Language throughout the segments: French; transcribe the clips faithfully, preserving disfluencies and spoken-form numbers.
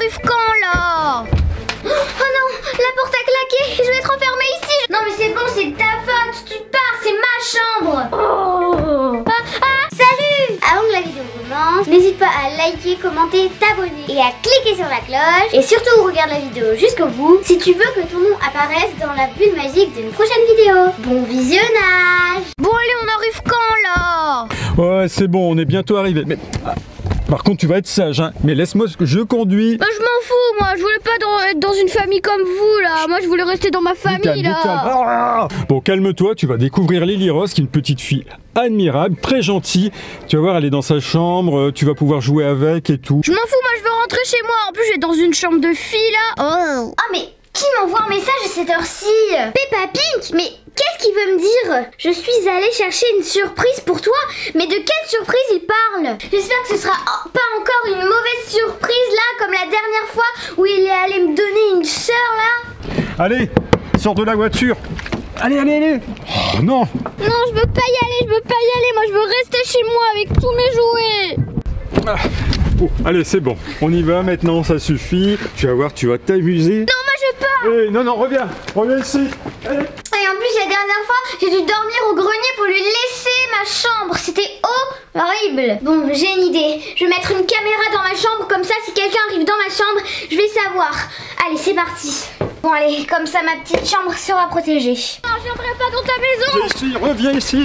arrive quand là? Oh non, la porte a claqué, je vais être enfermée ici. Non mais c'est bon, c'est de ta faute, tu pars, c'est ma chambre. Oh. Ah, ah, salut. Avant que la vidéo commence, n'hésite pas à liker, commenter, t'abonner et à cliquer sur la cloche. Et surtout, regarde la vidéo jusqu'au bout si tu veux que ton nom apparaisse dans la bulle magique d'une prochaine vidéo. Bon visionnage. Bon allez, on arrive quand là? Ouais, c'est bon, on est bientôt arrivé. Mais... Par contre, tu vas être sage, hein. Mais laisse-moi ce que je conduis. Bah, je m'en fous, moi. Je voulais pas dans, être dans une famille comme vous, là. Moi, je voulais rester dans ma famille, calme, là. Calme. Ah bon, calme-toi. Tu vas découvrir Lily Rose, qui est une petite fille admirable, très gentille. Tu vas voir, elle est dans sa chambre. Tu vas pouvoir jouer avec et tout. Je m'en fous, moi, je veux rentrer chez moi. En plus, je vais dans une chambre de fille, là. Oh. Ah, mais qui m'envoie un message à cette heure-ci? Peppa Pink, mais... qu'est-ce qu'il veut me dire? Je suis allée chercher une surprise pour toi. Mais de quelle surprise il parle? J'espère que ce sera pas encore une mauvaise surprise là, comme la dernière fois où il est allé me donner une sœur là. Allez, sors de la voiture. Allez, allez, allez. Oh non. Non, je veux pas y aller, je veux pas y aller. Moi, je veux rester chez moi avec tous mes jouets. Ah. Oh, allez, c'est bon. On y va maintenant, ça suffit. Tu vas voir, tu vas t'amuser. Non, moi je veux pas. Hey, non, non, reviens. Reviens ici. Allez. Et en plus, la dernière fois, j'ai dû dormir au grenier pour lui laisser ma chambre. C'était horrible. Bon, j'ai une idée. Je vais mettre une caméra dans ma chambre. Comme ça, si quelqu'un arrive dans ma chambre, je vais savoir. Allez, c'est parti. Bon, allez, comme ça, ma petite chambre sera protégée. Non, je viendrai pas dans ta maison. Viens ici, reviens ici.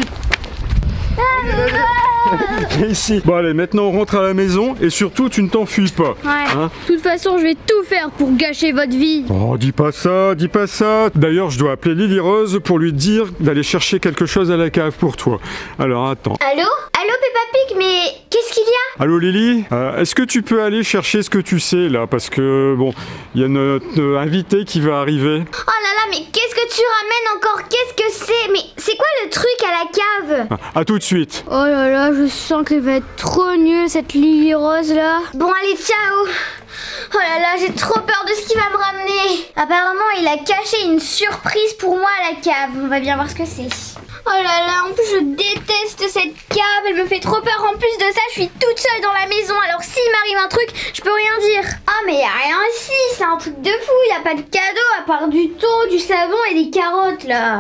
Ah, allez, allez. Viens ici. Bon, allez, maintenant, on rentre à la maison. Et surtout, tu ne t'enfuis pas. Ouais. Hein? De toute façon, je vais tout faire pour gâcher votre vie. Oh, dis pas ça, dis pas ça. D'ailleurs, je dois appeler Lily Rose pour lui dire d'aller chercher quelque chose à la cave pour toi. Alors, attends. Allô? Allô, Peppa Pig, mais qu'est-ce qu'il y a? Allô, Lily? euh, Est-ce que tu peux aller chercher ce que tu sais, là? Parce que, bon, il y a notre euh, invité qui va arriver. Oh là là, mais qu'est-ce que tu ramènes encore? Qu'est-ce que c'est? Mais c'est quoi le truc à la cave? Ah, à tout de suite. Oh là là, je sens qu'elle va être trop nulle, cette Lily Rose, là. Bon, allez, ciao. Oh là là, j'ai trop peur de ce qu'il va me ramener. Apparemment, il a caché une surprise pour moi à la cave. On va bien voir ce que c'est. Oh là là, en plus, je déteste cette cave. Elle me fait trop peur. En plus de ça, je suis toute seule dans la maison. Alors, s'il m'arrive un truc, je peux rien dire. Ah, mais y a rien ici. C'est un truc de fou. Y a pas de cadeau à part du thon, du savon et des carottes, là.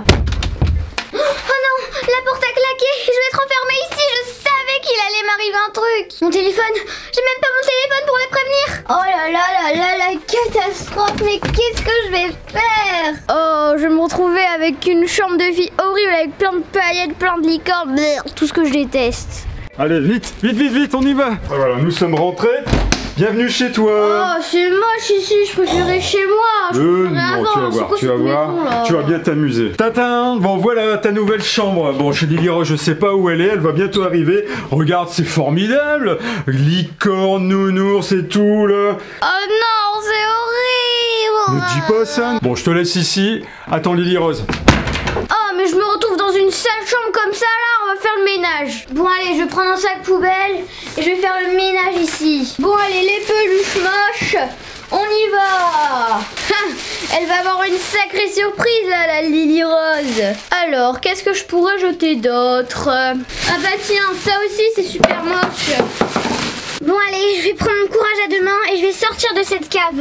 Oh non, la porte a claqué. Je vais être enfermée ici. Je savais qu'il allait m'arriver un truc. Mon téléphone, j'ai même pas mon téléphone pour les prévenir. Oh là là là là, la catastrophe. Mais qu'est-ce que je vais faire? Oh, je vais me retrouver avec une chambre de fille horrible avec plein de paillettes, plein de licornes, tout ce que je déteste. Allez, vite, vite, vite, vite, on y va. Ah, voilà, nous sommes rentrés. Bienvenue chez toi. Oh, c'est moche ici, je préférais chez moi. Je Euh, préférais non, avant. tu vas voir, quoi tu vas cette voir, maison, là? tu vas bien t'amuser. Tatin, bon voilà ta nouvelle chambre. Bon, chez Lily Rose, je sais pas où elle est, elle va bientôt arriver. Regarde, c'est formidable. Licorne, nounours et tout là. Oh non, c'est horrible. Ne dis pas ça. Bon, je te laisse ici. Attends Lily Rose. Oh, mais je me retrouve dans une sale chambre comme ça là, on va faire le ménage. Bon, allez, je vais prendre un sac poubelle et je vais faire le ménage ici. Bon, allez, les peluches moches, on y va. Elle va avoir une sacrée surprise là, la Lily Rose. Alors, qu'est-ce que je pourrais jeter d'autre? Ah bah tiens, ça aussi c'est super moche. Bon, allez, je vais prendre mon courage à deux mains et je vais sortir de cette cave.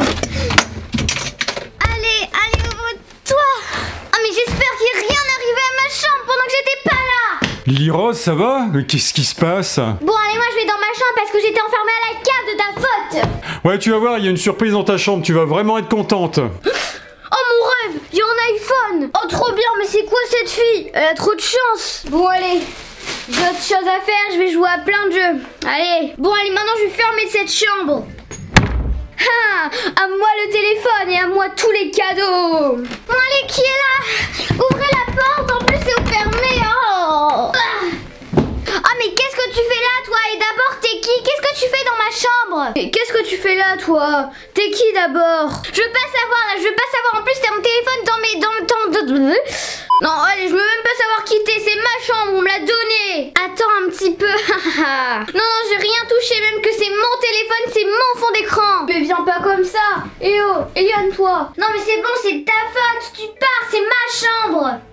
Allez, allez, ouvre-toi. Oh mais j'espère qu'il n'est rien arrivé à ma chambre pendant que j'étais pas là. Lily Rose, ça va? Mais qu'est-ce qui se passe? Bon allez, moi je vais dans ma chambre parce que j'étais enfermée à la cave de ta faute. Ouais, tu vas voir, il y a une surprise dans ta chambre, tu vas vraiment être contente. Oh mon rêve, il y a un iPhone. Oh trop bien, mais c'est quoi cette fille? Elle a trop de chance. Bon allez, j'ai autre chose à faire, je vais jouer à plein de jeux. Allez, bon allez, maintenant je vais fermer cette chambre. Ah, à moi le téléphone et à moi tous les cadeaux. Bon allez, qui est là? Ouvrez la porte, en plus c'est fermé. Oh. Ah mais qu'est-ce que tu fais là toi? Et d'abord t'es qui? Qu'est-ce que tu fais dans ma chambre? Et qu'est-ce que tu fais là toi? T'es qui d'abord? Je veux pas savoir là, je veux pas savoir. En plus t'as mon téléphone dans mes... dans le temps... Non allez, je veux même pas savoir qui t'es, c'est ma chambre, on me l'a donné. Attends un petit peu. Non non, j'ai rien touché, même que c'est mon téléphone, c'est mon fond d'écran. Mais viens pas comme ça. Eh oh, Eliane toi. Non mais c'est bon, c'est ta faute, tu pars, c'est ma chambre.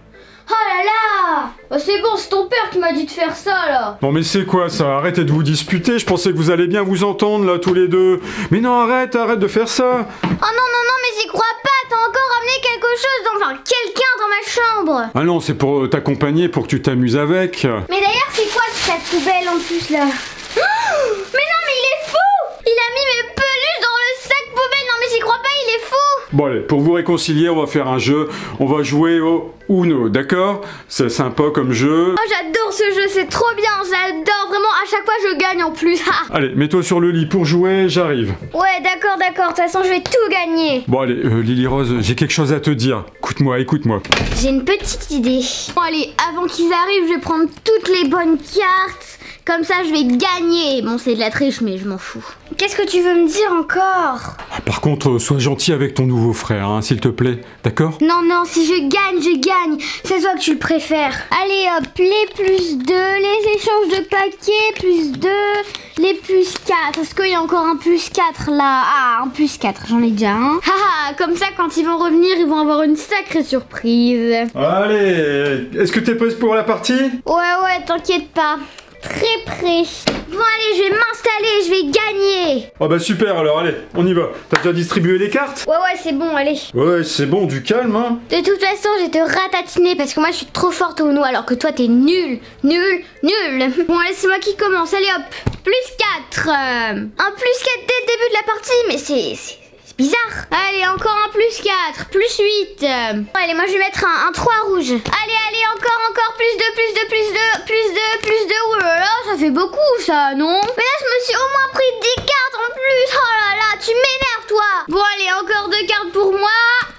Oh là là. Oh, c'est bon, c'est ton père qui m'a dit de faire ça là. Non mais c'est quoi ça? Arrêtez de vous disputer, je pensais que vous allez bien vous entendre là tous les deux. Mais non, arrête, arrête de faire ça. Oh non, non, non, mais j'y crois pas. T'as encore ramené quelque chose, dans... enfin quelqu'un dans ma chambre. Ah non, c'est pour t'accompagner, pour que tu t'amuses avec. Mais d'ailleurs, c'est quoi cette poubelle en plus là? Oh, mais non, mais il est fou. Il a mis mes peluches dans le sac poubelle. Non mais j'y crois pas, il est fou. Bon allez, pour vous réconcilier, on va faire un jeu. On va jouer au Uno, d'accord? C'est sympa comme jeu. Oh j'adore ce jeu, c'est trop bien. J'adore vraiment, à chaque fois je gagne en plus. Allez, mets-toi sur le lit pour jouer, j'arrive. Ouais d'accord, d'accord, de toute façon je vais tout gagner. Bon allez, euh, Lily Rose, j'ai quelque chose à te dire. Écoute-moi, écoute-moi. J'ai une petite idée. Bon allez, avant qu'ils arrivent, je vais prendre toutes les bonnes cartes. Comme ça, je vais gagner. Bon, c'est de la triche, mais je m'en fous. Qu'est-ce que tu veux me dire encore? Ah, par contre, euh, sois gentil avec ton nouveau frère, hein, s'il te plaît, d'accord? Non, non, si je gagne, je gagne. C'est toi que tu le préfères. Allez, hop, les plus deux, les échanges de paquets, plus deux, les plus quatre. Est-ce qu'il y a encore un plus quatre là? Ah, un plus quatre, j'en ai déjà un. Haha, comme ça, quand ils vont revenir, ils vont avoir une sacrée surprise. Allez, est-ce que t'es prête pour la partie? Ouais, ouais, t'inquiète pas. Très près. Bon allez, je vais m'installer, je vais gagner. Oh bah super, alors allez, on y va. T'as déjà distribué les cartes? Ouais ouais, c'est bon, allez. Ouais, c'est bon, du calme, hein. De toute façon, je vais te ratatiner parce que moi je suis trop forte au Uno alors que toi t'es nul, nul, nul. Bon allez, c'est moi qui commence, allez hop. Plus quatre. Un plus quatre dès le début de la partie, mais c'est... c'est bizarre. Allez, encore un plus quatre, plus huit. Euh, allez, moi je vais mettre un, un trois rouge. Allez, allez, encore, encore, plus deux, plus deux, plus deux, plus deux, plus deux. Oh là là, ça fait beaucoup ça, non? Mais là, je me suis au moins pris dix cartes en plus. Oh là là, tu m'énerves, toi. Bon, allez, encore deux cartes pour moi.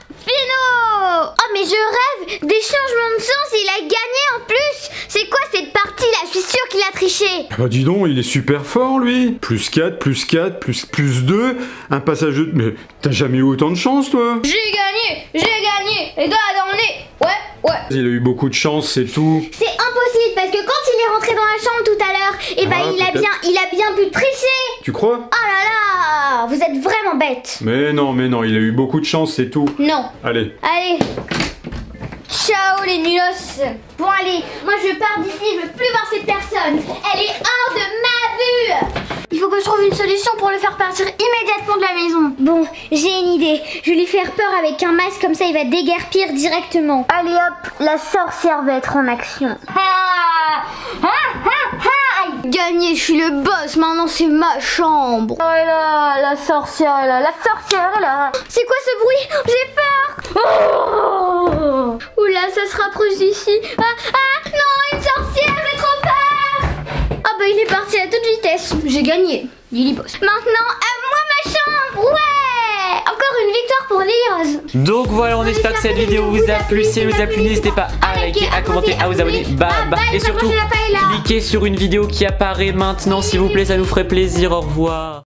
Fino. Oh, mais je rêve des changements de sens. Il a gagné en plus. C'est quoi cette partie là? Je suis sûre qu'il a triché. Bah dis donc, il est super fort lui. Plus quatre, plus quatre, plus, plus deux. Un passage de... Mais t'as jamais eu autant de chance toi? J'ai gagné, j'ai gagné. Les doigts dans le nez. Ouais, ouais. Il a eu beaucoup de chance, c'est tout. C'est impossible parce que quand il est rentré dans la chambre tout à l'heure, et bah Ah, il a bien, il a bien pu tricher. Tu crois? Oh là là, vous êtes vraiment bête. Mais non, mais non, il a eu beaucoup de chance, c'est tout. Non. Allez. Allez. Ciao les nulos. Bon allez, moi je pars d'ici, je veux plus voir cette personne. Elle est hors de ma vue. Il faut que je trouve une solution pour le faire partir immédiatement de la maison. Bon, j'ai une idée. Je vais lui faire peur avec un masque, comme ça il va déguerpir directement. Allez hop, la sorcière va être en action. Ah, ah, ah, ah. Gagné, je suis le boss, maintenant c'est ma chambre. Oh là, la sorcière est là, la sorcière est là. C'est quoi ce bruit? J'ai peur. Oh. Oula, ça se rapproche d'ici. Ah, ah, non, une sorcière, j'ai trop peur. Ah bah il est parti à toute vitesse. J'ai gagné, Lily Boss. Maintenant, à moi ma chambre. Ouais. Encore une victoire pour Lily Rose. Donc voilà, on espère que cette vidéo vous a plu. Si elle vous a plu, n'hésitez pas à liker, à commenter, à vous abonner. Bye bye. Et surtout, cliquez sur une vidéo qui apparaît maintenant, s'il vous plaît, ça nous ferait plaisir. Au revoir.